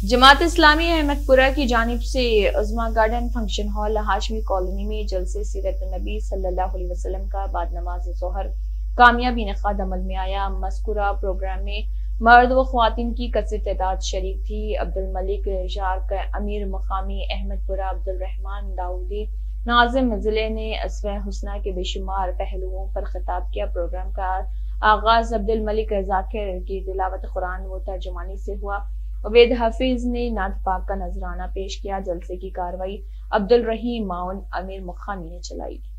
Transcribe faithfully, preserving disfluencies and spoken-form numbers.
जमात इस्लामी अहमदपुरा की जानिब से Uzma garden function hall Hashmi colony में जलसे सीरत नबी सल्लल्लाहु अलैहि वसल्लम का बाद नमाज ज़ोहर कामयाबी इनेकाद अमल में आया। मज़कूरा प्रोग्राम में मर्द व ख्वातीन की कसर तादाद शरीक थी। अब्दुल मलिक शार्क अमीर मकामी अहमदपुरा अब्दुल रहमान दाऊदी नाज़िम जिले ने अस्वे हुस्ना के बेशुमार पहलुओं पर खिताब किया। प्रोग्राम का आगाज अब्दुल मलिक जाकिर की तिलावत कुरान व तर्जुमानी से हुआ। अवैध हफीज ने नात पाक का नजराना पेश किया। जलसे की कार्रवाई अब्दुल रहीम माउन अमीर मुखामी ने चलाई।